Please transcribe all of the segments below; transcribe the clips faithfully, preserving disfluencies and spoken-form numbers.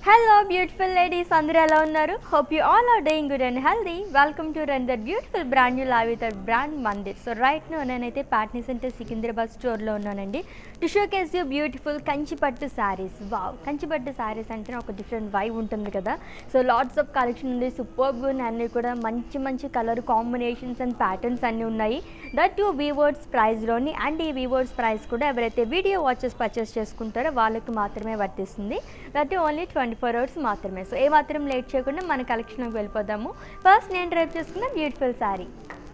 Hello beautiful ladies, అందరూ ఎలా ఉన్నారు? Hope you all are doing good and healthy. Welcome to another beautiful brand new live with our brand Mandir. So right now నేనైతే Patny centre Secunderabad స్టోర్లో ఉన్నానండి. To showcase you beautiful Kanchipattu saris. Wow, Kanchipattu saris అంటే ఒక different vibe ఉంటుంది కదా. So lots of collection ఉంది, superb అన్నీ కూడా మంచి మంచి కలర్ కాంబినేషన్స్ అండ్ ప్యాటర్న్స్ అన్నీ ఉన్నాయి. దట్ టూ వీవర్స్ ప్రైస్లోని అండ్ ఈ వీవర్స్ ప్రైస్ కూడా ఎవరైతే వీడియో వాచెస్ పర్చేస్ చేసుకుంటారో వాళ్ళకి మాత్రమే వర్తిస్తుంది. That only twenty four hours మాత్రమే. సో ఏ మాత్రం లేట్ చేయకుండా మన కలెక్షన్కి వెళ్ళిపోదాము. ఫస్ట్ నేను డ్రైవ్ చేసుకున్న beautiful sari,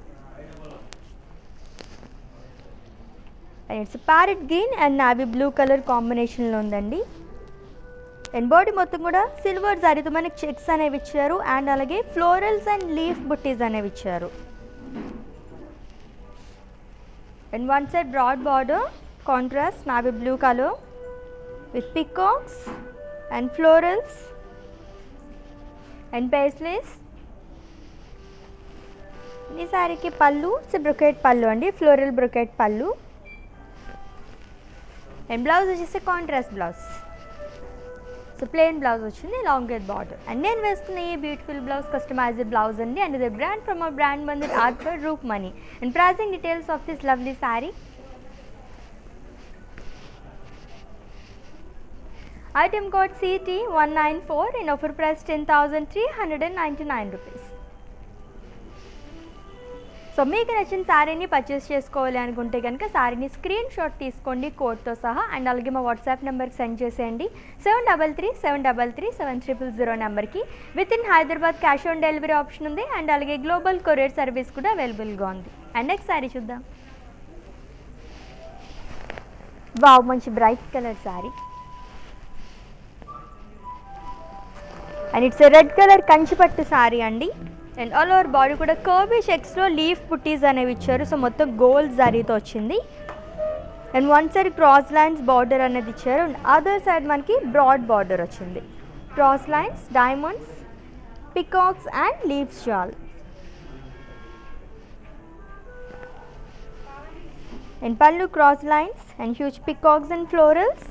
it's parrot green and navy blue colour కాంబినేషన్లో ఉందండి. అండ్ బాడీ మొత్తం కూడా సిల్వర్ జరీతో మనకి చెక్స్ అనేవి ఇచ్చారు అండ్ అలాగే ఫ్లోరల్స్ అండ్ లీఫ్ బుట్టీస్ అనేవి ఇచ్చారు. And one side broad border contrast navy blue colour with peacocks and florals and paisleys. ఈ సారీకి పళ్ళు బ్రొకెట్ పళ్ళు అండి, floral brocade pallu. And blouse వచ్చేసి contrast blouse. So plain blouse వచ్చింది లాంగ్ విత్ బార్డర్. అండ్ నేను వేసుకున్న ఈ బ్యూటిఫుల్ బ్లౌజ్ కస్టమైజ్డ్ బ్లౌజ్ అండి. And the brand from our brand Mandir art for రూప్ మనీ. And pricing details of this lovely sari. Item code C T one nine four in offer price ten thousand three hundred ninety-nine rupees. So మీకు నచ్చిన శారీని purchase చేసుకోవాలి అనుకుంటే కనుక శారీని screen shot తీసుకోండి కోడ్తో సహా. అండ్ అలాగే మా వాట్సాప్ నెంబర్కి సెండ్ చేసేయండి seven double three seven double three seven triple zero నెంబర్కి. With in Hyderabad cash on delivery option ఉంది అండ్ అలాగే గ్లోబల్ కొరియర్ సర్వీస్ కూడా అవైలబుల్గా ఉంది. అండ్ నెక్స్ట్ శారీ చూద్దాం. వావ్, మంచి bright colour sari. And it's red colour Kanchipattu sari అండి. అండ్ ఆల్ ఓవర్ బాడీ కూడా కర్వీ చెక్స్లో లీఫ్ బుట్టీస్ అనేవి ఇచ్చారు. సో మొత్తం గోల్డ్ జరీతో వచ్చింది. And one side cross lines border అనేది ఇచ్చారు అండ్ అదర్ సైడ్ మనకి బ్రాడ్ బార్డర్ వచ్చింది. Cross lines, diamonds, peacocks and leaves షాల్. And pallu cross lines and huge peacocks and florals.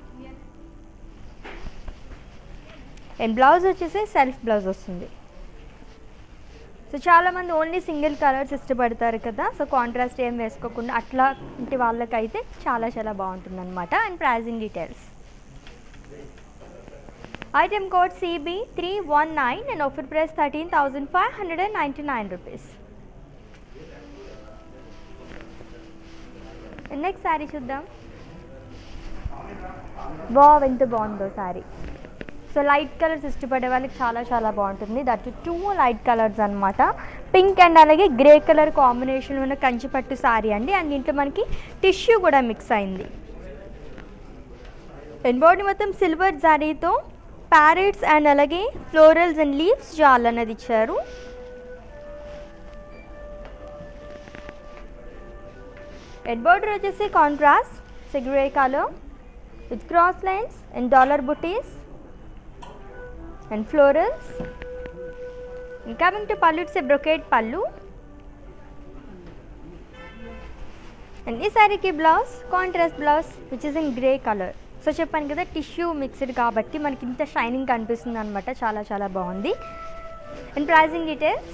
And blouse వచ్చేసి సెల్ఫ్ బ్లౌజ్ వస్తుంది. సో చాలామంది ఓన్లీ సింగిల్ కలర్స్ ఇష్టపడతారు కదా. సో కాంట్రాస్ట్ ఏం వేసుకోకుండా అట్లాంటి వాళ్ళకైతే చాలా చాలా బాగుంటుంది అనమాట. And pricing details. Item code C B three one nine and offer price thirteen thousand five hundred ninety-nine rupees. Next sari చూద్దాం. బాగా ఎంత బాగుందో శారీ. సో లైట్ కలర్స్ ఇష్టపడే వాళ్ళకి చాలా చాలా బాగుంటుంది. దట్ టూ లైట్ కలర్స్ అనమాట. పింక్ అండ్ అలాగే గ్రే కలర్ కాంబినేషన్ ఉన్న కంచిపట్టు శారీ అండి. అండ్ దీంట్లో మనకి టిష్యూ కూడా మిక్స్ అయింది. అండ్ బాడీ మొత్తం సిల్వర్ జారీతో ప్యారెట్స్ అండ్ అలాగే ఫ్లోరల్స్ అండ్ లీవ్స్ జాల్ అనేది ఇచ్చారు. అండ్ బార్డర్ వచ్చేసి contrast grey colour with cross lines and dollar buttis and florals. And coming to pallu, it's a brocade pallu. And this saree ki blouse contrast blouse which is in grey color. So చెప్పాను కదా tissue mixed కాబట్టి మనకి ఇంత shining కనిపిస్తుంది అనమాట. చాలా చాలా బాగుంది. And pricing details.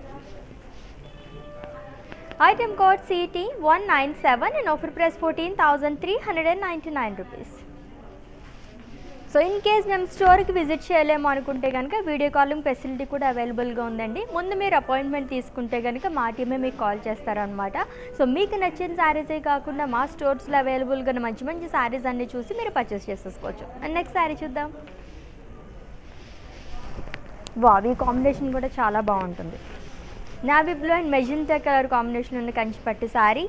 Item code C T one nine seven and offer price fourteen thousand three hundred ninety-nine rupees. So in case మేము స్టోర్కి విజిట్ చేయలేము అనుకుంటే కనుక వీడియో కాలింగ్ ఫెసిలిటీ కూడా అవైలబుల్గా ఉందండి. ముందు మీరు అపాయింట్మెంట్ తీసుకుంటే కనుక మా టీమే మీకు కాల్ చేస్తారనమాట. సో మీకు నచ్చిన శారీసే కాకుండా మా స్టోర్స్లో అవైలబుల్గా మంచి మంచి శారీస్ అన్నీ చూసి మీరు పర్చేస్ చేసేసుకోవచ్చు. అండ్ నెక్స్ట్ శారీ చూద్దాం. వావ్, ఈ కాంబినేషన్ కూడా చాలా బాగుంటుంది. Navy blue and magenta colour combination ఉన్న Kanchipattu sari.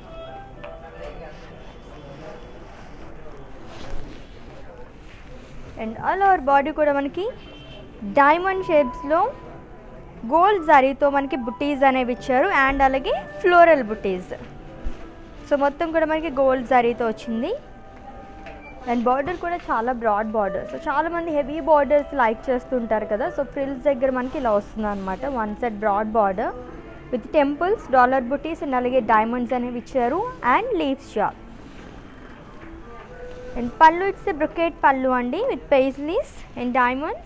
And all over body కూడా మనకి డైమండ్ షేప్స్లో గోల్డ్ జరీతో మనకి బుట్టీస్ అనేవి ఇచ్చారు అండ్ అలాగే ఫ్లోరల్ బుట్టీస్. సో మొత్తం కూడా మనకి గోల్డ్ జరీతో వచ్చింది. అండ్ బార్డర్ కూడా చాలా బ్రాడ్ బార్డర్. సో చాలామంది హెవీ బార్డర్స్ లైక్ చేస్తుంటారు కదా. సో ఫ్రిల్స్ దగ్గర మనకి ఇలా వస్తుంది అనమాట. One side broad border with temples, dollar buttis and అలాగే డైమండ్స్ అనేవి ఇచ్చారు అండ్ లీవ్స్ షాప్. And pallu it's a brocade pallu అండి with paisleys and diamonds.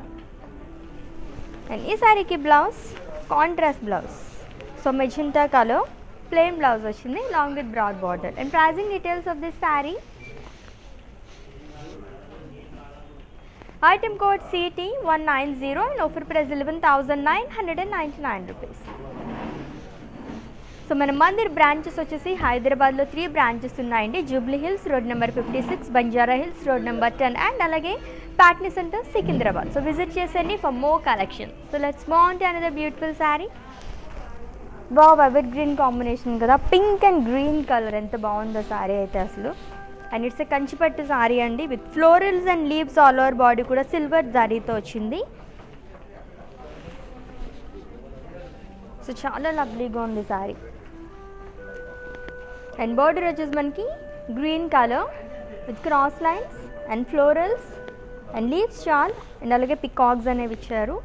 And ఈ సారీకి blouse contrast blouse. So magenta colour plain blouse వచ్చింది long with broad border. And pricing details of this sari. Item code C T one nine zero and offer price eleven thousand nine hundred ninety-nine rupees. So మన Mandir branches వచ్చేసి హైదరాబాద్లో three branches ఉన్నాయండి. Jubilee Hills road number fifty six, Banjara Hills road number ten and అలాగే Patny Center Secunderabad. So visit చేసేయండి for more collection. So let's move on to another beautiful sari. Wow, evergreen combination కదా, pink and green colour ఎంత బాగుందో శారీ అయితే అసలు. And it's a Kanchipattu sorry అండి with florals and leaves all over body కూడా silver జరీతో వచ్చింది. సో చాలా లవ్లీగా ఉంది సారీ. అండ్ బార్డర్ వచ్చేసి మనకి green colour with cross lines and florals and leaves షాల్ అండ్ అలాగే పికాక్స్ అనేవి ఇచ్చారు.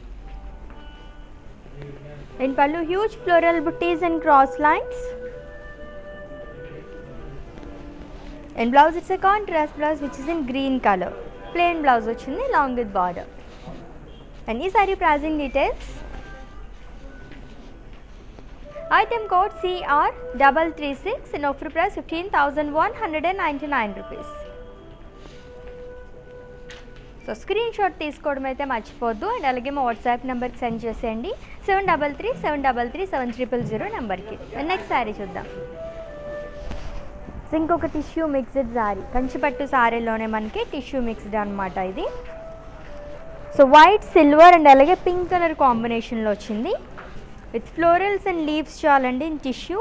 And pallu huge floral buttis and cross lines. And blouse it's a contrast blouse which is in green color. Plain blouse వచ్చింది along with border. And ఈ sari pricing details. Item code C R three three six and offer price fifteen thousand one hundred ninety-nine rupees. So screenshot తీసుకోవడం అయితే మర్చిపోద్దు. And అలాగే మా WhatsApp నెంబర్కి send చేసేయండి seven double three seven double three seven triple zero నెంబర్కి. Next sari చూద్దాం. ఇంకొక టిష్యూ మిక్స్డ్ శారీ, కంచిపట్టు శారీలోనే మనకి టిష్యూ మిక్స్డ్ అనమాట ఇది. సో వైట్ సిల్వర్ అండ్ అలాగే పింక్ కలర్ కాంబినేషన్లో వచ్చింది విత్ ఫ్లోరల్స్ అండ్ లీవ్స్ చాలండి in tissue.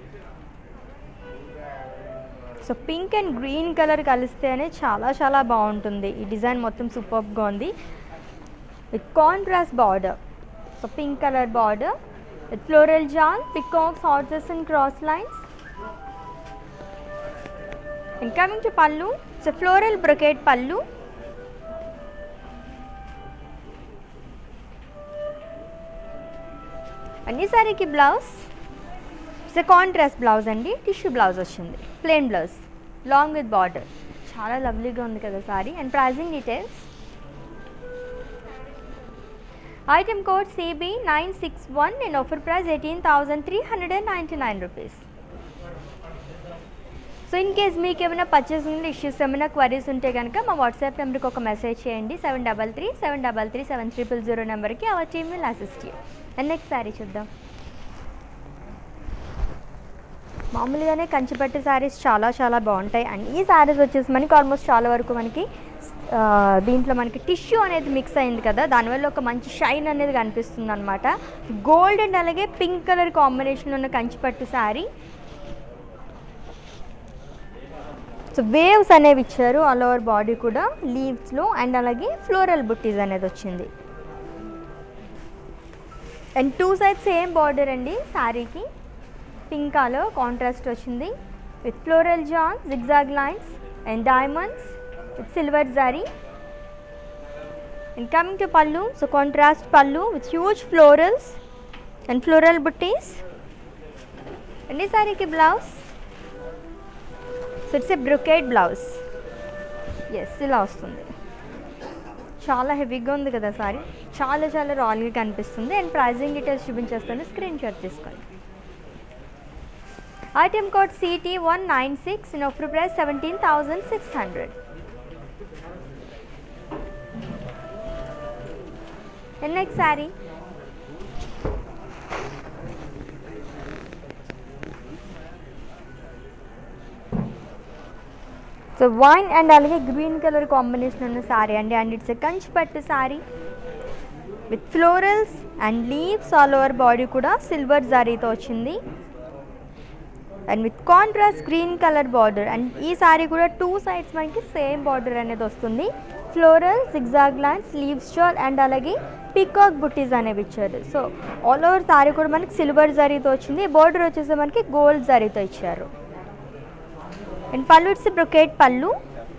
So pink and green colour కలిస్తేనే చాలా చాలా బాగుంటుంది. ఈ డిజైన్ మొత్తం సూపర్గా ఉంది with contrast border. So pink colour border with floral jaal, peacocks, horses and cross lines. And coming to pallu, it's a floral brocade pallu. And ఈ సారీకి blouse it's a contrast blouse అండి, టిష్యూ బ్లౌజ్ వచ్చింది, plain blouse long with border. చాలా లవ్లీగా ఉంది కదా sari. And pricing details. Item code C B nine six one and offer price eighteen thousand three hundred ninety-nine rupees. So in case మీకు ఏమైనా purchasing issues ఏమైనా queries ఉంటే కనుక మా వాట్సాప్ నెంబర్కి ఒక మెసేజ్ చేయండి seven double three seven double three seven triple zero నెంబర్కి. Our team will assist you. And next sari చూద్దాం. మామూలుగానే కంచిపట్టు శారీస్ చాలా చాలా బాగుంటాయి. అండ్ ఈ శారీస్ వచ్చేసి మనకి ఆల్మోస్ట్ చాలా వరకు మనకి దీంట్లో మనకి టిష్యూ అనేది మిక్స్ అయింది కదా, దానివల్ల ఒక మంచి షైన్ అనేది కనిపిస్తుంది అనమాట. గోల్డ్ అండ్ అలాగే పింక్ కలర్ కాంబినేషన్లో ఉన్న కంచిపట్టు శారీ. సో వేవ్స్ అనేవి ఇచ్చారు ఆల్ ఓవర్ బాడీ కూడా లీవ్స్లో అండ్ అలాగే ఫ్లోరల్ బుట్టీస్ అనేది వచ్చింది. And two side same border అండి శారీకి. పింక్ కలర్ కాంట్రాస్ట్ వచ్చింది విత్ ఫ్లోరల్ జాన్, zigzag lines and diamonds with silver zari. And coming to pallu, so contrast pallu with huge florals and floral buttis. And ఈ సారీకి blouse so it's a brocade blouse. Yes, ఇలా వస్తుంది. చాలా హెవీగా ఉంది కదా సారీ, చాలా చాలా రాయల్గా కనిపిస్తుంది. అండ్ ప్రైజింగ్ డీటెయిల్స్ చూపించేస్తాను, స్క్రీన్ షాట్ తీసుకోండి. Item code C T one nine six and offer price seventeen thousand six hundred. And next saree. So wine and అలాగే గ్రీన్ కలర్ కాంబినేషన్ ఉన్న సారీ అండి. And it's a Kanchipattu sari with florals and leaves all over body కూడా silver జరీతో వచ్చింది. And with contrast green colour border. And ఈ సారీ కూడా two sides మనకి same border అనేది వస్తుంది. ఫ్లోరల్, జిగ్జాగ్ లైన్స్, లీవ్స్ షాల్ అండ్ అలాగే పికాక్ బుట్టీస్ అనేవి ఇచ్చారు. సో ఆల్ ఓవర్ సారీ కూడా మనకి సిల్వర్ జరీతో వచ్చింది. బార్డర్ వచ్చేసి మనకి గోల్డ్ జరీతో ఇచ్చారు. And pallu it's brocade pallu.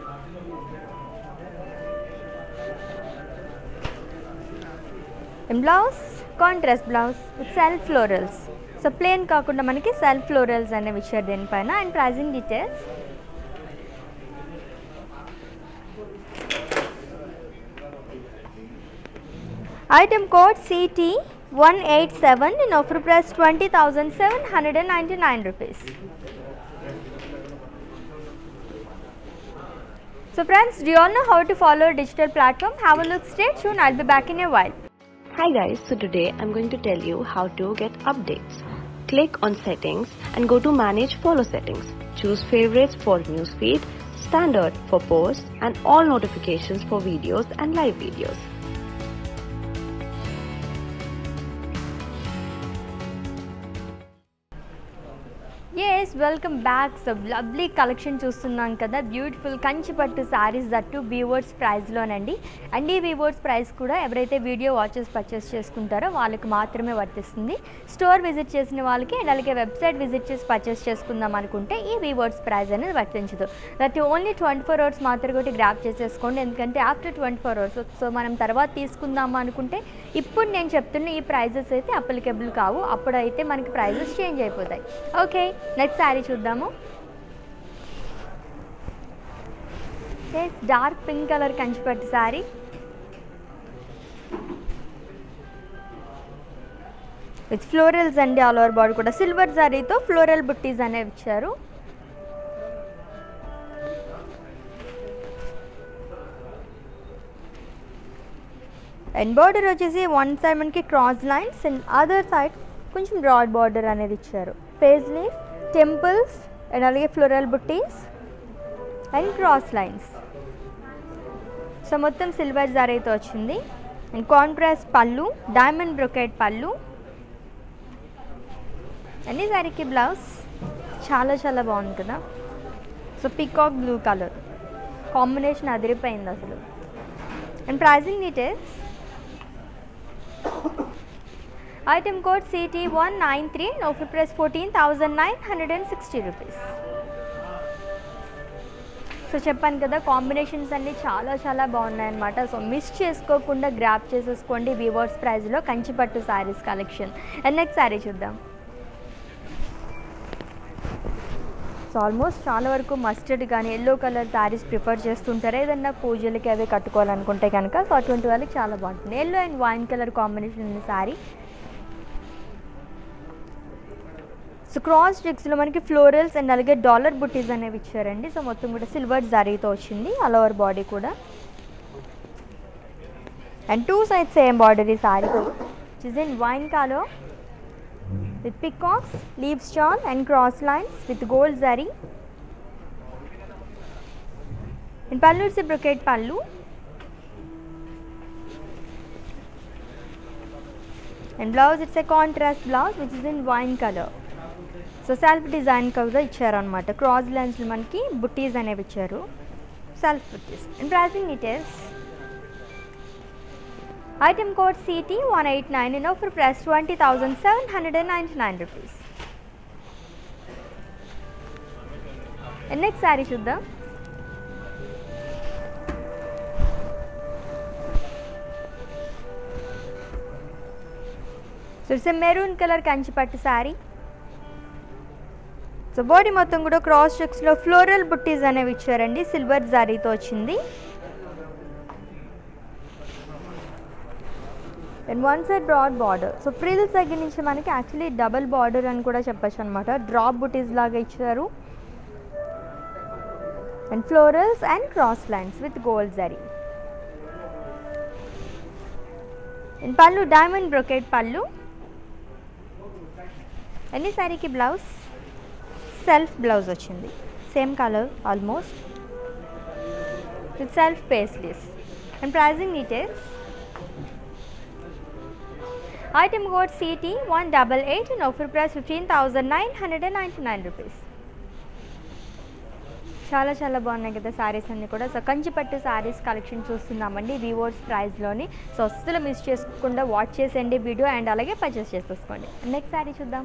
And blouse contrast blouse with self florals. So plain కాకుండా మనకి సెల్ఫ్ ఫ్లోరల్స్ అనేవి ఇచ్చారు దీనిపైన. And pricing details. Item code C T one eight seven in offer price twenty thousand seven hundred ninety-nine rupees. So friends, do you all know how to follow a digital platform? Have a look, stay tuned, I'll be back in a while. Hi guys, so today I'm going to tell you how to get updates. Click on settings and go to manage follow settings. Choose favorites for newsfeed, standard for posts and all notifications for videos and live videos. Yes, welcome back. So lovely collection చూస్తున్నాం కదా, beautiful Kanchi pattu saris that weavers ప్రైస్లోనండి. And ఈ weavers price కూడా ఎవరైతే video watches purchase చేసుకుంటారో వాళ్ళకి మాత్రమే వర్తిస్తుంది. స్టోర్ విజిట్ చేసిన వాళ్ళకి అండ్ అలాగే వెబ్సైట్ విజిట్ చేసి పర్చేస్ చేసుకుందాం అనుకుంటే ఈ వీవర్స్ ప్రైస్ అనేది వర్తించదు. That only twenty four hours మాత్రం ఒకటి గ్రాప్ చేసేసుకోండి, ఎందుకంటే after twenty four hours so మనం తర్వాత తీసుకుందాం అనుకుంటే ఇప్పుడు నేను చెప్తున్న ఈ ప్రైజెస్ అయితే అప్లికేబుల్ కావు, అప్పుడైతే మనకి ప్రైజెస్ చేంజ్ అయిపోతాయి. ఓకే, నెక్స్ట్ శారీ చూద్దాము. Dark pink colour Kanchipattu sari. With florals అండి, ఆల్ ఓవర్ బాడీ కూడా సిల్వర్ శారీతో ఫ్లోరల్ బుట్టీస్ అనేవి ఇచ్చారు. అండ్ బార్డర్ వచ్చేసి వన్ సైడ్ మనకి cross lines and other side కొంచెం బ్రాడ్ బార్డర్ అనేది ఇచ్చారు. పేజ్లీస్, టెంపుల్స్ అండ్ అలాగే floral buttis and cross lines. So మొత్తం సిల్వర్ జరీతో వచ్చింది. And contrast pallu, diamond brocade pallu. And ఈ శారీకి బ్లౌజ్ చాలా చాలా బాగుంది కదా. So peacock blue colour combination అదిరిపోయింది అసలు. And pricing details. Item code C T one nine three, offer price fourteen thousand nine hundred sixty rupees. So చెప్పాను కదా, కాంబినేషన్స్ అన్నీ చాలా చాలా బాగున్నాయన్నమాట. సో మిస్ చేసుకోకుండా గ్రాప్ చేసేసుకోండి వీవర్స్ ప్రైస్లో Kanchipattu saris collection. And next sari చూద్దాం. సో ఆల్మోస్ట్ చాలా వరకు మస్టర్డ్ కానీ ఎల్లో కలర్ శారీస్ ప్రిఫర్ చేస్తుంటారు ఏదన్నా పూజలకి అవి కట్టుకోవాలనుకుంటే కనుక. సో అటువంటి వాళ్ళకి చాలా బాగుంటుంది. Yellow and wine colour combination ఉన్న శారీ. సో క్రాస్ చెక్స్లో మనకి ఫ్లోరల్స్ అండ్ అలాగే డాలర్ బుట్టీస్ అనేవి ఇచ్చారండి. సో మొత్తం కూడా సిల్వర్ జరీతో వచ్చింది ఆల్ ఓవర్ బాడీ కూడా. And two sides same border ఈ శారీతో, which is in wine colour with peacocks, leaves shawl and cross lines with gold zari. In pallu it's a brocade pallu. And blouse it's a contrast blouse which is in wine color. So self design kuda icharu anamata. Cross lines lo manaki butties anevi icharu, self butties. And pricing details. Item code C T one eight nine in offer price twenty thousand seven hundred ninety-nine rupees. And next saree చూద్దాం. So it's a maroon colour Kanchipattu sari. So body మొత్తం కూడా cross చెక్స్లో floral buttis అనేవి ఇచ్చారండి, silver జరీతో వచ్చింది. And one side broad border. So frills దగ్గర నుంచి మనకి యాక్చువల్లీ డబల్ బార్డర్ అని కూడా చెప్పచ్చు అనమాట. డ్రాప్ బుటీస్ లాగా ఇచ్చారు. And florals and cross lines with gold zari. And pallu diamond brocade pallu. And ఈ శారీకి బ్లౌజ్ సెల్ఫ్ బ్లౌజ్ వచ్చింది, same colour almost with self paisleys. And pricing details. Item code C T one eight eight and offer price fifteen thousand nine hundred ninety-nine rupees. చాలా చాలా బాగున్నాయి కదా శారీస్ అన్నీ కూడా. So కంచిపట్టు saris collection చూస్తున్నామండి వీవర్స్ ప్రైస్లోని. So అస్సలు మిస్ చేసుకోకుండా వాచ్ చేసేయండి వీడియో అండ్ అలాగే పర్చేస్ చేసేసుకోండి. నెక్స్ట్ శారీ చూద్దాం.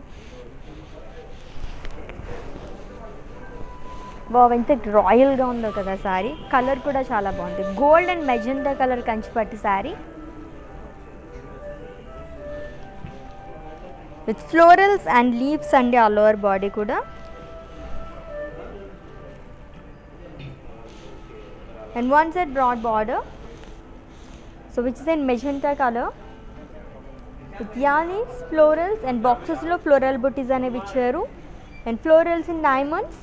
బాగా ఎంత రాయల్గా ఉందో కదా శారీ. కలర్ కూడా చాలా బాగుంది, gold and magenta colour Kanchipattu sari with florals and leaves and all over body kuda. And one side broad border, so which is in magenta color with yalis florals and బాక్సెస్లో ఫ్లోరల్ బుటీస్ అనేవి ఇచ్చారు and florals in diamonds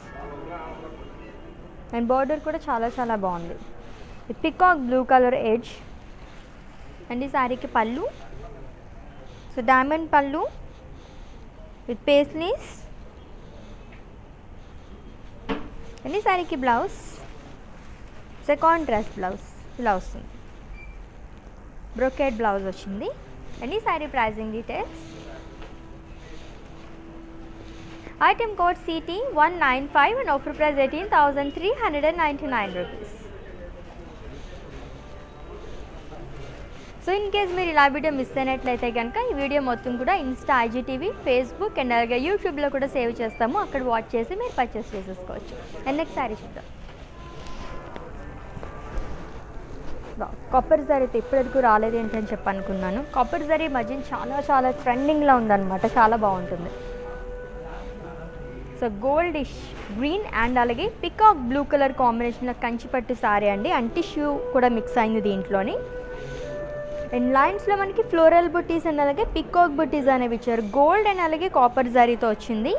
and border కూడా చాలా చాలా బాగుంది with peacock blue colour edge and ఈ శారీకి pallu so diamond pallu with paisleys and ఈ శారీకి బ్లౌజ్ సో కాంట్రాస్ట్ బ్లౌజ్ ఇలా వస్తుంది బ్రోకెట్ బ్లౌజ్ వచ్చింది అండ్ ఈ saree pricing details item code C T one nine five and offer price eighteen thousand three hundred ninety-nine rupees. So in case మీరు ఇలా video miss అయినట్లయితే కనుక ఈ video మొత్తం కూడా ఇన్స్టా ఐజీటీవీ ఫేస్బుక్ అండ్ అలాగే యూట్యూబ్లో కూడా సేవ్ చేస్తాము అక్కడ వాచ్ చేసి మీరు పర్చేస్ చేసేసుకోవచ్చు అండ్ నెక్స్ట్ శారీ చూద్దాం కాపర్ జరీ అయితే ఇప్పటివరకు రాలేదు ఏంటని చెప్పి అనుకున్నాను కాపర్ జరీ మధ్య చాలా చాలా ట్రెండింగ్లో ఉందన్నమాట చాలా బాగుంటుంది సో గోల్డిష్ గ్రీన్ అండ్ అలాగే పికాక్ బ్లూ కలర్ కాంబినేషన్లో కంచిపట్టు సారీ అండి అండ్ టిష్యూ కూడా మిక్స్ అయింది దీంట్లోని అండ్ లైన్స్లో మనకి ఫ్లోరల్ బుటీస్ అండ్ అలాగే పికాక్ బుటీస్ అనేవి ఇచ్చారు గోల్డ్ అండ్ అలాగే కాపర్ జరీతో వచ్చింది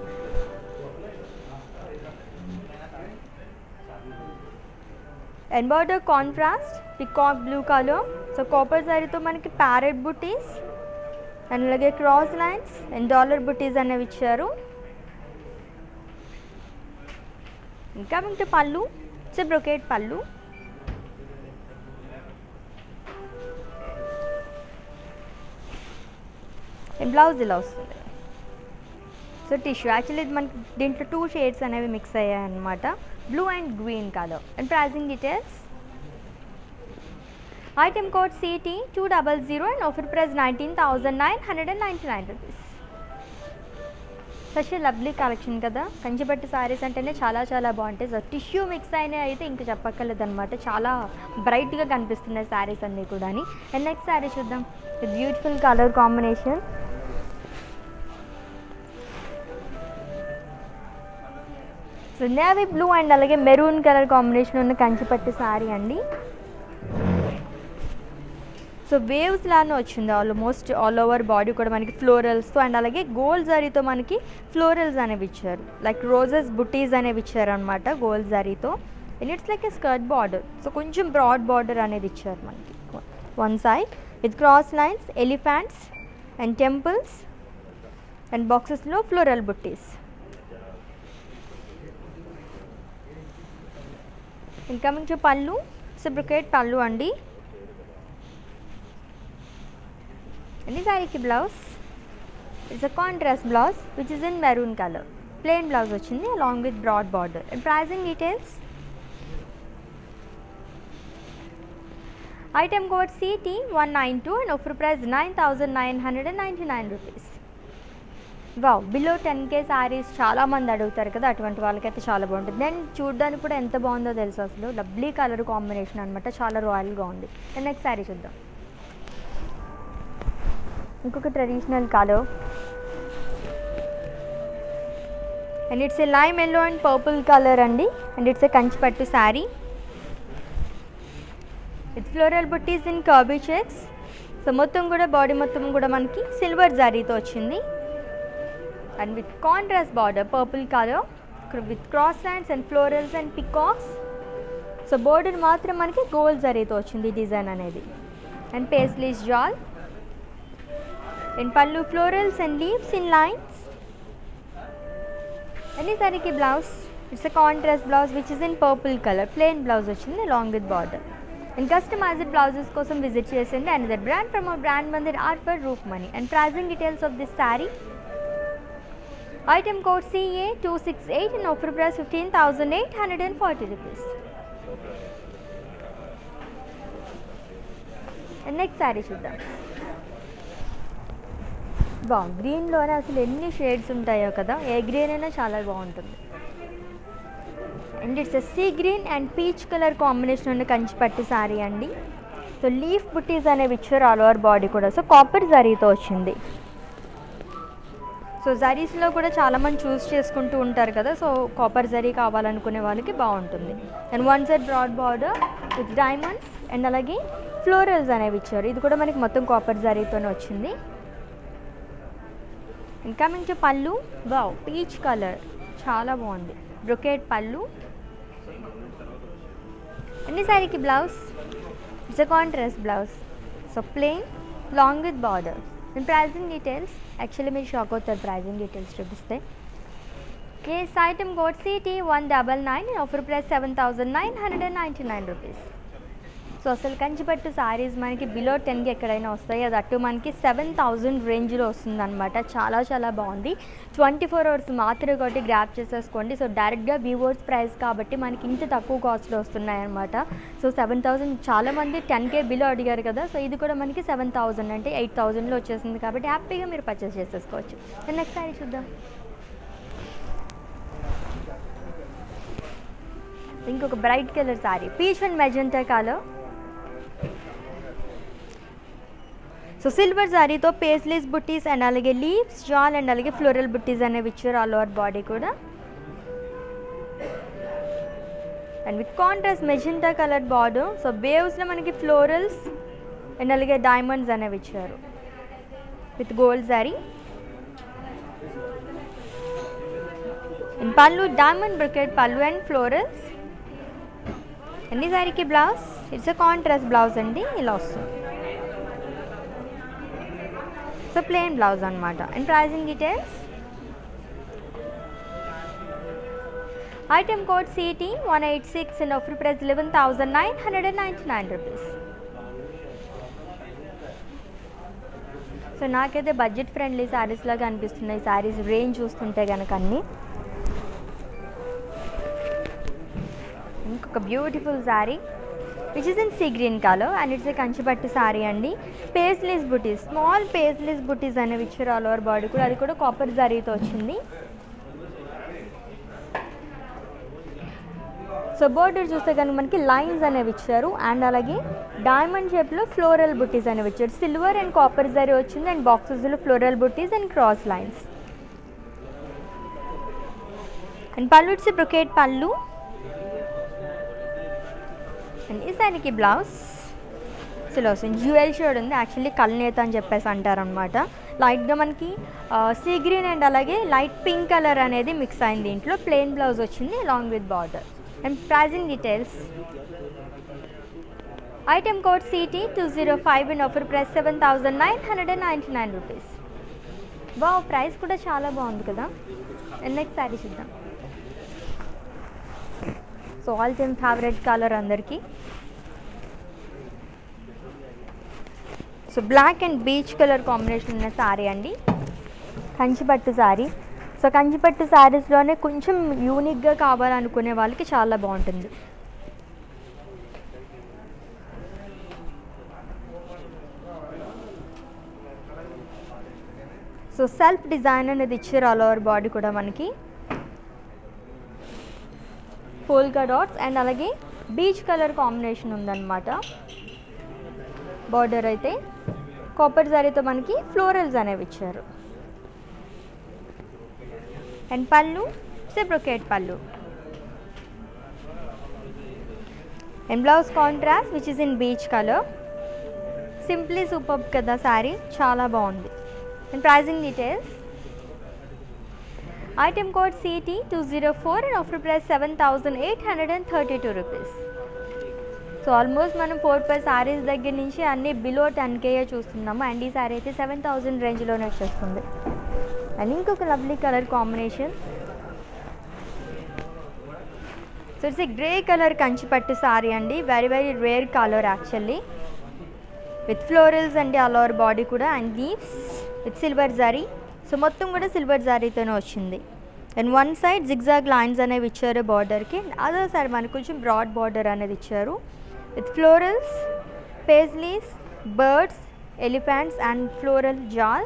and border contrast peacock blue colour so copper జరీతో మనకి ప్యారెట్ బుటీస్ అండ్ అలాగే cross lines and dollar butis అనేవి ఇచ్చారు coming to pallu so brocade pallu and blouse ఇలా వస్తుంది సో టిష్యూ యాక్చువల్లీ ఇది మనకి దీంట్లో టూ షేడ్స్ అనేవి మిక్స్ అయ్యాయి అన్నమాట blue and green colour and pricing details item code C T two zero zero and offer price nineteen thousand nine hundred ninety-nine rupees. Such lovely collection కదా కంచిపట్టు సారీస్ అంటేనే చాలా చాలా బాగుంటాయి సో టిష్యూ మిక్స్ అయినాయి అయితే ఇంకా చెప్పక్కర్లేదు అనమాట చాలా బ్రైట్గా కనిపిస్తున్నాయి శారీస్ అన్నీ కూడా అండ్ నెక్స్ట్ శారీ చూద్దాం beautiful colour combination so navy blue and అలాగే మెరూన్ కలర్ కాంబినేషన్ ఉన్న కంచిపట్టు శారీ అండి సో వేవ్స్ లానే వచ్చింది ఆల్మోస్ట్ ఆల్ ఓవర్ బాడీ కూడా మనకి ఫ్లోరల్స్తో అండ్ అలాగే గోల్డ్ జరీతో మనకి ఫ్లోరల్స్ అనేవి ఇచ్చారు లైక్ రోజెస్ బుటీస్ అనేవి ఇచ్చారు అనమాట గోల్డ్ జరీతో and it's like a skirt border so కొంచెం బ్రాడ్ బార్డర్ అనేది ఇచ్చారు మనకి one side with cross lines elephants and temples and బాక్సెస్లో ఫ్లోరల్ బుటీస్ ఇంకా మంచి పళ్ళు సో బ్రొకేట్ పళ్ళు అండి and this saree ki blouse is a contrast blouse which is in maroon color plain blouse ochindi along with broad border and pricing details item code C T one nine two and offer price nine thousand nine hundred ninety-nine rupees. Wow below ten K sarees చాలా మంది అడుగుతారు కదా అటువంటి వాళ్ళకైతే చాలా బాగుంటుంది then చూడడానికి కూడా ఎంత బాగుందో తెలుసు అసలు లవ్లీ కలర్ కాంబినేషన్ అనమాట చాలా రాయల్గా ఉంది అండ్ నెక్స్ట్ సారీ చూద్దాం ఇంకొక traditional colour and it's a lime yellow and purple colour అండి and it's a Kanchipattu sari with floral buttis in curvy checks so మొత్తం కూడా బాడీ మొత్తం కూడా మనకి సిల్వర్ జరీతో వచ్చింది and with contrast border purple colour with cross lines and florals and peacocks so border మాత్రం మనకి గోల్డ్ జరీతో వచ్చింది డిజైన్ అనేది and paisleys jaal in pallu florals and leaves in lines and this saree ki blouse it's a contrast blouse which is in purple color plain blouse ochindi along with border and customized blouses kosam visit chesindi another brand from our brand mandir are for Roopmani and pricing details of this saree item code C A two six eight and offer price fifteen thousand eight hundred forty rupees and next saree chuddam బాగు గ్రీన్లోనే అసలు ఎన్ని shades ఉంటాయో కదా ఏ green అయినా చాలా బాగుంటుంది and it's sea green and peach colour combination ఉన్న కంచిపట్టు శారీ అండి సో లీఫ్ బుట్టీస్ అనేవి ఇచ్చారు ఆల్ ఓవర్ బాడీ కూడా సో కాపర్ జరీతో వచ్చింది సో జరీస్లో కూడా చాలామంది చూస్ చేసుకుంటూ ఉంటారు కదా సో కాపర్ జరీ కావాలనుకునే వాళ్ళకి బాగుంటుంది and one side broad border with diamonds and అలాగే ఫ్లోరల్స్ అనేవి ఇచ్చారు ఇది కూడా మనకి మొత్తం కాపర్ జరీతోనే వచ్చింది and coming to pallu, wow peach colour చాలా బాగుంది, బ్రొకేట్ పళ్ళు. అండ్ ఈ శారీకి blouse it's a contrast blouse, so plain long with border. And pricing details, actually మీరు షాక్ అవుతారు ప్రైజింగ్ డీటెయిల్స్ చూపిస్తే. Yes, item code C T one nine nine and offer price seven thousand nine hundred ninety-nine rupees. So అసలు కంచిపట్టు సారీస్ మనకి below టెన్కి ఎక్కడైనా వస్తాయి, అది అటు మనకి సెవెన్ థౌజండ్ రేంజ్లో వస్తుంది అనమాట. చాలా చాలా బాగుంది. ట్వంటీ ఫోర్ అవర్స్ మాత్రమే కాబట్టి గ్రాప్ చేసేసుకోండి. సో డైరెక్ట్గా వ్యూవర్స్ ప్రైస్ కాబట్టి మనకి ఇంత తక్కువ కాస్ట్లో వస్తున్నాయి అనమాట. సో సెవెన్ థౌజండ్ చాలామంది టెన్ కే బిలో అడిగారు కదా, సో ఇది కూడా మనకి సెవెన్ థౌజండ్ అంటే ఎయిట్ థౌజండ్లో వచ్చేసింది కాబట్టి హ్యాపీగా మీరు పర్చేస్ చేసేసుకోవచ్చు. నెక్స్ట్ సారీ చూద్దాం. ఇంకొక bright colour saree, peach and magenta colour. So silver సారీతో పేస్లీస్ బుట్టీస్ అండ్ అలాగే లీవ్స్, జాల్ అండ్ అలాగే ఫ్లోరల్ బుట్టీస్ అనేవి ఇచ్చారు ఆల్ ఓవర్ బాడీ కూడా. And with contrast magenta colour border. So బేవ్స్లో మనకి ఫ్లోరల్స్ అండ్ అలాగే డైమండ్స్ అనేవి ఇచ్చారు with gold saree. And pallu diamond brocade pallu and florals. And ఈ సారీకి blouse it's a contrast blouse అండి, ఇలా వస్తుంది. సో ప్లెయిన్ బ్లౌజ్ అనమాట. And pricing details, item code C T one eight six and offer price eleven thousand nine hundred ninety-nine rupees. So నాకైతే budget friendly sarees లాగా అనిపిస్తున్నాయి sarees range చూస్తుంటే కనుక అన్నీ. ఇంకొక beautiful saree which is in sea green colour and it's a Kanchipattu sari అండి. Paisleys బుటీస్, small paisleys బుటీస్ అనేవి ఇచ్చారు ఆల్ ఓవర్ బాడీ కూడా, అది కూడా కాపర్ జరీతో వచ్చింది. సో బోర్డర్ చూస్తే కనుక మనకి లైన్స్ అనేవి ఇచ్చారు అండ్ అలాగే డైమండ్ షేప్లో ఫ్లోరల్ బుటీస్ అనేవి ఇచ్చారు. సిల్వర్ అండ్ కాపర్ జరీ వచ్చింది అండ్ బాక్సెస్లో floral butis and cross lines. And pallu it's brocade pallu. And ఈ శారీకి బ్లౌజ్ అసలు వస్తుంది జ్యువెల్ షేడ్ ఉంది, యాక్చువల్లీ కల్నేత అని చెప్పేసి అంటారనమాట. లైట్గా మనకి సీ గ్రీన్ అండ్ అలాగే లైట్ పింక్ కలర్ అనేది మిక్స్ అయింది దీంట్లో. ప్లెయిన్ బ్లౌజ్ వచ్చింది along with border. And pricing details, item code C T two oh five and offer price seven thousand nine hundred ninety nine rupees. బాగా price కూడా చాలా బాగుంది కదా. అండ్ నెక్స్ట్ శారీ చూద్దాం. So all time favourite colour అందరికీ. So black and peach colour combination ఉన్న saree అండి, కంచిపట్టు sari. So కంచిపట్టు శారీస్లోనే కొంచెం యూనిక్గా కావాలనుకునే వాళ్ళకి చాలా బాగుంటుంది. సో సెల్ఫ్ డిజైన్ అనేది ఇచ్చారు ఆల్ ఓవర్ బాడీ కూడా మనకి. పోల్కా డాట్స్ అండ్ అలాగే బీచ్ కలర్ కాంబినేషన్ ఉందన్నమాట. బార్డర్ అయితే కాపర్ జరీతో మనకి ఫ్లోరల్స్ అనేవి ఇచ్చారు. And pallu brocade pallu and blouse contrast which is in peach colour. Simply super కదా శారీ, చాలా బాగుంది. And pricing details, item code C T two oh four and offer price seven thousand eight hundred thirty two rupees. So almost మనం four five sarees దగ్గర నుంచి అన్నీ below ten కేయే చూస్తున్నాము and ఈ శారీ అయితే సెవెన్ థౌజండ్ రేంజ్లోనే వచ్చేస్తుంది. అండ్ ఇంకొక lovely colour combination. So it's a grey colour Kanchipattu sari అండి, very very rare colour actually. With florals అండి ఆల్ ఓవర్ బాడీ కూడా and leaves with silver zari. So మొత్తం కూడా సిల్వర్ జారీతోనే వచ్చింది. And one side zigzag lines అనేవి ఇచ్చారు బార్డర్కి, అదర్ సైడ్ మనకు కొంచెం బ్రాడ్ బార్డర్ అనేది ఇచ్చారు with florals, paisleys, birds, elephants and floral jaal.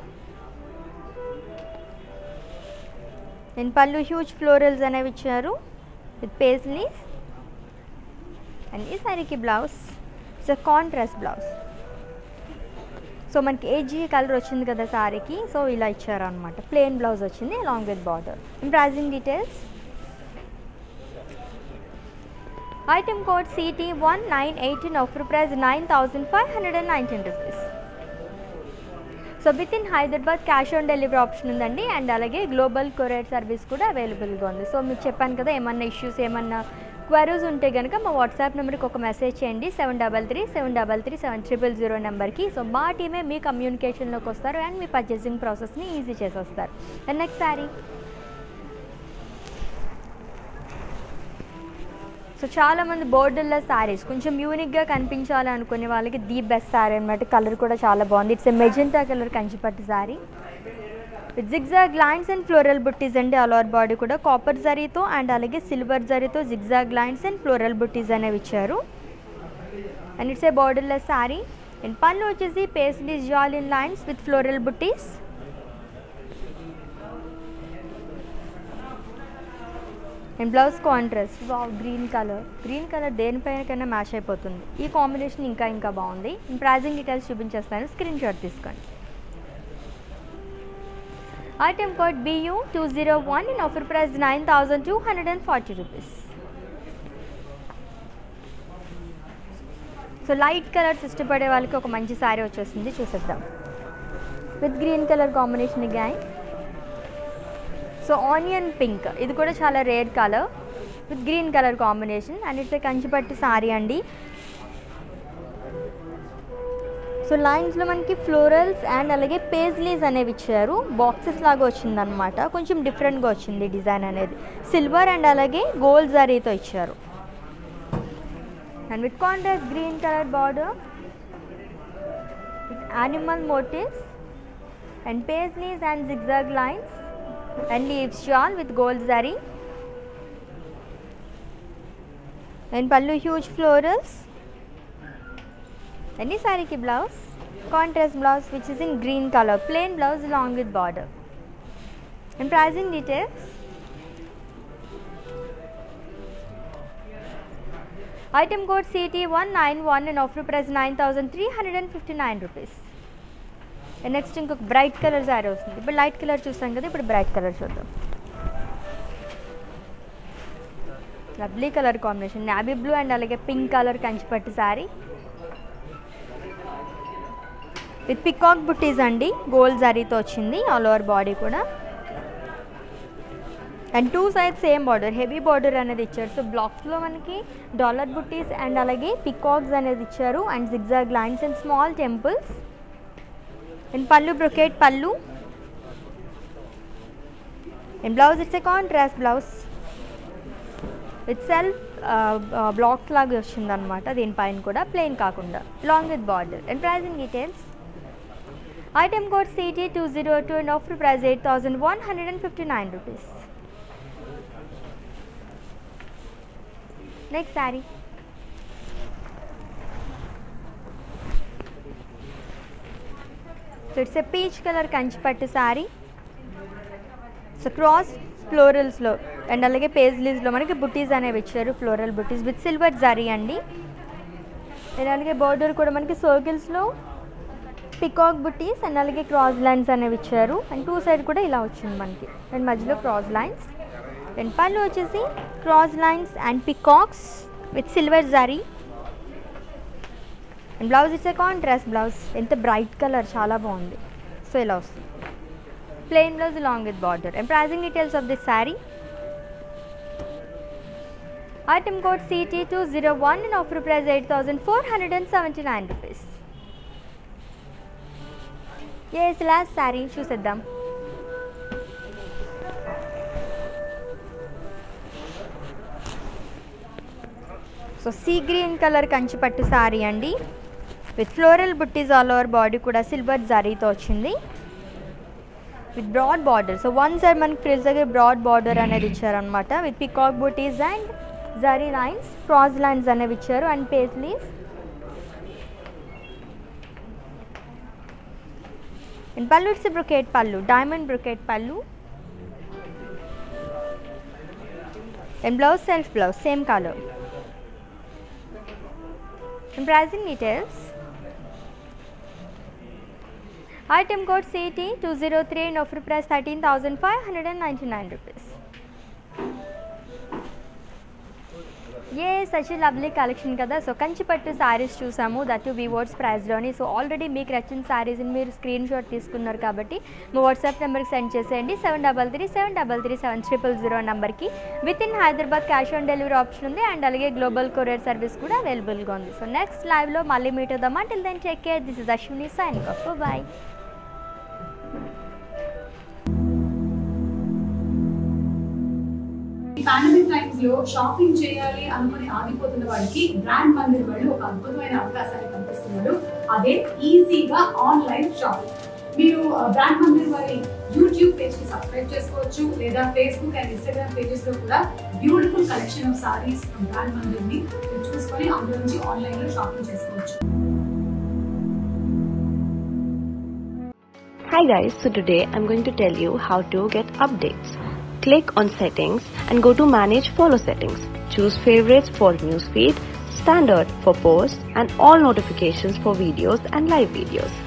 And pallu huge florals అనేవి ఇచ్చారు విత్ పేస్లీస్. అండ్ ఈ సారీకి blouse it's a contrast blouse. So మనకి ఏజీ కలర్ వచ్చింది కదా శారీకి, సో ఇలా ఇచ్చారు అనమాట. ప్లెయిన్ బ్లౌజ్ వచ్చింది along with border. And pricing details, item code C T one nine eight and offer price nine thousand five hundred nineteen rupees. So with in Hyderabad cash on delivery option ఉందండి, and అలాగే global courier service కూడా అవైలబుల్గా ఉంది. So మీకు చెప్పాను కదా, ఏమన్నా issues ఏమన్నా క్వరీస్ ఉంటే కనుక మా వాట్సాప్ నెంబర్కి ఒక మెసేజ్ చేయండి, seven double three seven double three seven triple zero నెంబర్కి. సో మా టీమే మీ కమ్యూనికేషన్లోకి వస్తారు అండ్ మీ పర్చేసింగ్ ప్రాసెస్ని ఈజీ చేసేస్తారు. అండ్ నెక్స్ట్ శారీ, సో చాలామంది బోర్డర్ల శారీస్ కొంచెం యూనిక్గా కనిపించాలి అనుకునే వాళ్ళకి ది బెస్ట్ శారీ అనమాట. కలర్ కూడా చాలా బాగుంది. It's a magenta colour Kanchipattu sari with zigzag lines and floral buttis అండి. ఆల్ ఓవర్ బాడీ కూడా కాపర్ జరీతో అండ్ అలాగే సిల్వర్ జరీతో zigzag lines and floral buttis అనేవి ఇచ్చారు. And it's a borderless saree. And pallu వచ్చేసి పేస్లీ జాలిన్ lines with floral buttis. And blouse contrast, wow green colour, green colour దేనిపైన కన్నా మ్యాచ్ అయిపోతుంది. ఈ కాంబినేషన్ ఇంకా ఇంకా బాగుంది. నేను ప్రైజింగ్ డీటెయిల్స్ చూపించేస్తాను, స్క్రీన్ షాట్ తీసుకోండి. Item code B U two zero one in offer price nine thousand two hundred and forty rupees. So light colours ఇష్టపడే వాళ్ళకి ఒక మంచి శారీ వచ్చేసింది, చూసేద్దాం. With green colour combination gang. So onion pink, ఇది కూడా చాలా rare colour with green colour combination. And it's a Kanchipattu sari అండి. సో లైన్స్లో మనకి ఫ్లోరల్స్ అండ్ అలాగే పేజ్లీస్ అనేవి ఇచ్చారు. బాక్సెస్ లాగా వచ్చిందనమాట, కొంచెం డిఫరెంట్గా వచ్చింది డిజైన్ అనేది. సిల్వర్ అండ్ అలాగే గోల్డ్ జరీతో ఇచ్చారు. And with contrast green colour border with animal motifs and paisleys and zigzag lines and leaves shawl with gold zari and pallu huge florals. And this saree ki blouse contrast blouse which is in green color, plain blouse along with border. And pricing details, item code C T one nine one and offer price nine thousand three hundred fifty-nine rupees. Next ఇంకొక bright colour saree వస్తుంది. ఇప్పుడు light colour చూస్తాం కదా, ఇప్పుడు bright colour చూద్దాం. Lovely colour combination, navy blue and అలాగే pink colour Kanchipattu sari with peacock buttis అండి. Gold జరీతో వచ్చింది ఆల్ ఓవర్ బాడీ కూడా. And two sides same border, heavy border అనేది ఇచ్చారు. సో బ్లాక్స్లో మనకి డాలర్ బుట్టీస్ అండ్ అలాగే పికాక్స్ అనేది ఇచ్చారు and zigzag lines and small temples. And pallu brocade పల్లు. And blouse it's a contrast blouse with self blocks లాగా వచ్చింది అనమాట. దీనిపైన కూడా ప్లెయిన్ కాకుండా long with border. And pricing details, item code C T two zero two and offer price eight thousand one hundred and fifty nine rupees. Next saree, so it's a peach colour Kanchipattu sari. So cross ఫ్లోరల్స్లో and అలాగే పేజ్లీస్లో మనకి బుట్టీస్ అనేవి ఇచ్చారు, floral buttis with silver zari అండి. And అలాగే border కూడా మనకి సర్కిల్స్లో పికాక్ బుట్టీస్ అండ్ అలాగే క్రాస్ లైన్స్ అనేవి ఇచ్చారు. అండ్ టూ సైడ్ కూడా ఇలా వచ్చింది మనకి, అండ్ మధ్యలో క్రాస్ లైన్స్. అండ్ పళ్ళు వచ్చేసి cross lines and peacocks with silver zari. And blouse it's a contrast blouse, ఎంత బ్రైట్ కలర్, చాలా బాగుంది. సో ఇలా వస్తుంది, plain blouse along with border. And pricing details of this saree, item code C T two zero one and offer price eight thousand four hundred seventy-nine rupees. Yes, last saree చూసేద్దాం. So sea green colour Kanchipattu sari అండి with floral buttis all over body కూడా silver జరీతో వచ్చింది with broad border. So one side మనకి frills దగ్గర broad border అనేది ఇచ్చారనమాట with peacock butis and zari lines, cross lines అనేవి ఇచ్చారు and paisleys. And pallu it's brocade pallu, diamond brocade pallu. And blouse self blouse same colour. And pricing details, item code C T two zero three and offer price thirteen thousand five hundred ninety-nine rupees. A such lovely collection కదా. So కంచిపట్టు శారీస్ చూసాము, that weavers ప్రైస్లోని. So already మీకు నచ్చిన శారీస్ని మీరు screen shot తీసుకున్నారు కాబట్టి మీ వాట్సాప్ నెంబర్కి సెండ్ చేసేయండి. Seven double three seven double three seven triple zero నెంబర్కి. With in Hyderabad cash on delivery option ఉంది అండ్ అలాగే గ్లోబల్ కొరియర్ సర్వీస్ కూడా అవైలబుల్గా ఉంది. సో నెక్స్ట్ లైవ్లో మళ్ళీ మీట్ అవుదాం. Until then take care. This is Ashwini signing off. Bye. Pandemic times లో షాపింగ్ చేయాలి అనుకుని ఆగిపోతున్న వాడికి బ్రాండ్ మందిర్ వాళ్ళు ఒక అద్భుతమైన అవకాశాన్ని కల్పిస్తున్నారు. అదే ఈజీగా ఆన్లైన్ షాపింగ్. మీరు బ్రాండ్ మందిర్ వారి యూట్యూబ్ పేజ్ కి సబ్స్క్రైబ్ చేసుకోవచ్చు, లేదా ఫేస్బుక్ అండ్ ఇన్స్టాగ్రామ్ పేజెస్ లో కూడా beautiful collection of saris brand Mandir ని చూసుకొని అందులో నుంచి ఆన్లైన్ లో షాపింగ్ చేసుకోవచ్చు. Hi guys, so today I'm going to tell you how to get updates. Click on settings and go to manage follow settings. Choose favorites for newsfeed, standard for posts and all notifications for videos and live videos.